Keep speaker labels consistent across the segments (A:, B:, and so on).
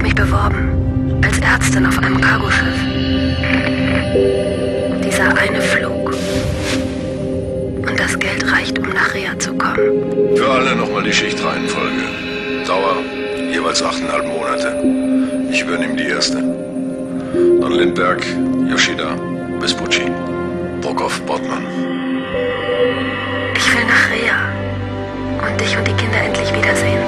A: mich beworben. Als Ärztin auf einem Cargoschiff. Dieser eine Flug. Und das Geld reicht, um nach Rea zu kommen.
B: Für alle nochmal die Schichtreihenfolge. Dauer jeweils 8,5 Monate. Ich übernehme die erste. Dann Lindberg, Yoshida, Vespucci, Brockhoff, Bortmann.
A: Ich will nach Rea. Und dich und die Kinder endlich wiedersehen.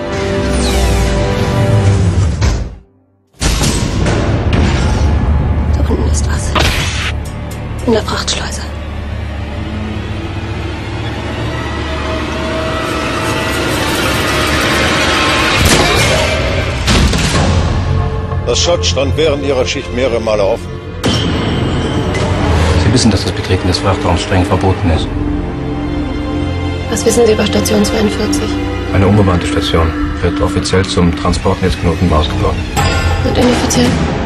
A: Da unten ist was. In der Frachtschleuse.
B: Das Schott stand während Ihrer Schicht mehrere Male offen.
C: Sie wissen, dass das Betreten des Frachtraums streng verboten ist.
A: Was wissen Sie über Station 42?
C: Eine unbemannte Station wird offiziell zum Transportnetzknoten ausgebaut.
A: Und inoffiziell?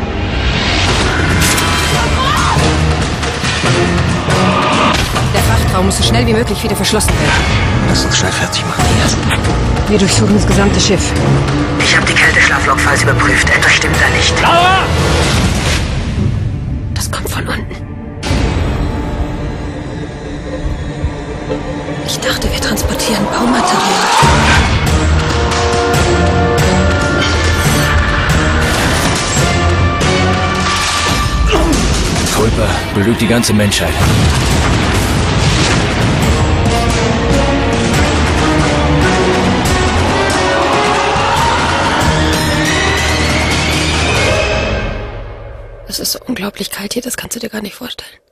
D: Der Frachtraum muss so schnell wie möglich wieder verschlossen werden.
C: Lass uns schnell fertig machen.
D: Wir durchsuchen das gesamte Schiff.
E: Ich habe die Kälteschlaflokfiles überprüft. Etwas stimmt da nicht.
A: Das kommt von unten. Ich dachte, wir transportieren Baumaterial.
C: Culpa belügt die ganze Menschheit.
A: Es ist so unglaublich kalt hier, das kannst du dir gar nicht vorstellen.